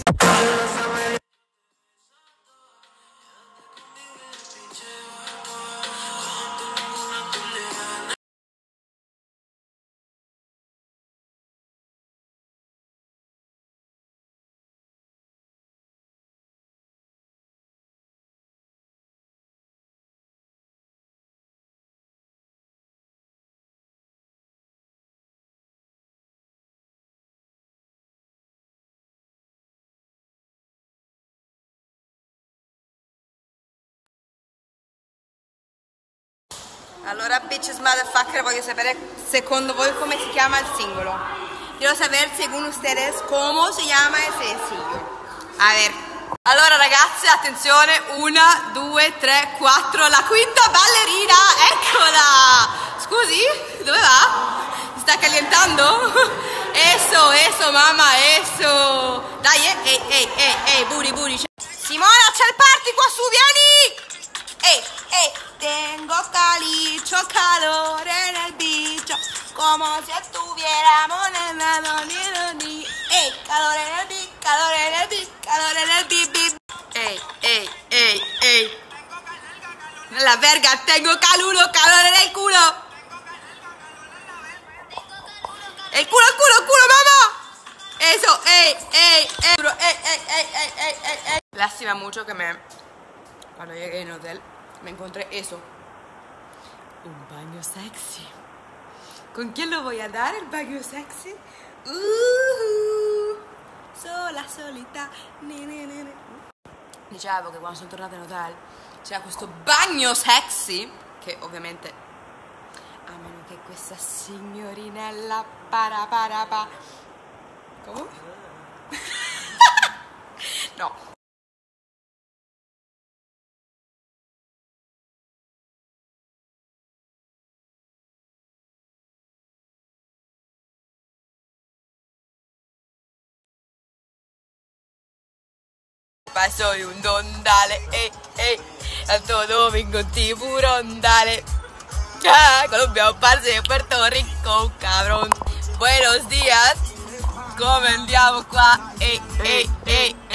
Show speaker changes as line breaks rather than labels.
Allora, bitches motherfucker, voglio sapere secondo voi come si chiama il singolo. Quiero saber según ustedes cómo se llama el sencillo. A ver. Allora ragazze, attenzione, 1, 2, 3, 4, la quinta ballerina, eccola! Scusi, dove va? Si sta calentando? Eso, mamma, eso! Dai, booty. Simona, c'è il party qua su, vieni! Tengo calicho, calor en el bicho, como si estuviéramos en la noni. Calor en el bicho, calor en el bicho, calor en el bip. La verga, tengo calor en el culo. El culo, mamá. Eso, Lástima mucho que cuando llegué en el hotel me encontré eso. Un baño sexy. ¿Con quién lo voy a dar el baño sexy? Sola, solita. Dicevo che quando sono tornata in hotel c'era questo bagno sexy, che ovviamente, a meno che questa signorinella pa. Come? No. Soy un dondale, Santo Domingo, un tiburón, dale. Colombia, un parce, Puerto Rico, cabrón. Buenos días, come andiamo qua,